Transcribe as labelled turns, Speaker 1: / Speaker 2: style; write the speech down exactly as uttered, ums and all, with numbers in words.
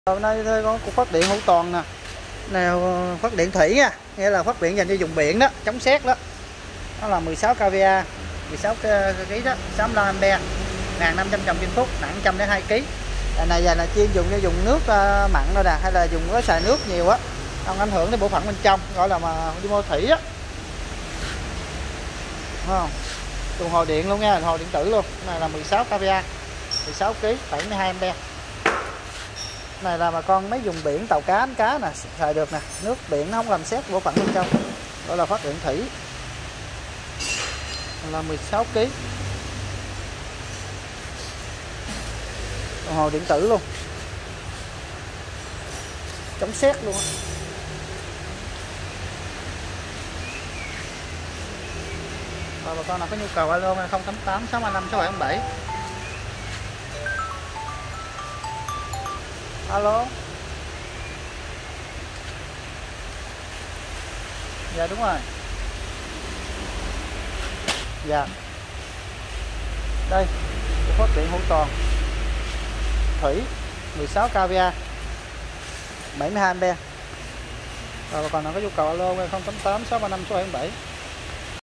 Speaker 1: Hôm nay thôi có cục phát điện Hữu Toàn nè, nào phát điện thủy nha, nghĩa là phát điện dành cho dùng biển đó, chống sét đó. Nó là mười sáu kVA, mười sáu kg đó, sáu mươi lăm ampe, một nghìn năm trăm dòng trên phút, nặng một trăm lẻ hai ki lô gam. Này giờ là chuyên dùng cho dùng nước mặn thôi nè, hay là dùng có xài nước nhiều á, không ảnh hưởng đến bộ phận bên trong, gọi là mà mô thủy á. Đúng không? Đồng hồ điện luôn nha, đồng hồ điện tử luôn. Cái này là mười sáu kVA, mười sáu ki lô gam, bảy mươi hai ampe. Này là bà con mấy dùng biển, tàu cá, đánh cá nè, xài được nè, nước biển nó không làm xét bộ phận bên trong, gọi là phát điện thủy. Là mười sáu ki lô gam. Đồng hồ điện tử luôn, chống sét luôn á. Và bà con nào có nhu cầu alo không tám tám sáu ba năm sáu bảy bảy. Alo. Dạ đúng rồi. Dạ. Đây, phát điện Hữu Toàn thủy mười sáu kVA, bảy mươi hai ampe. Và bà con nào có nhu cầu alo không tám tám sáu ba năm sáu bảy bảy.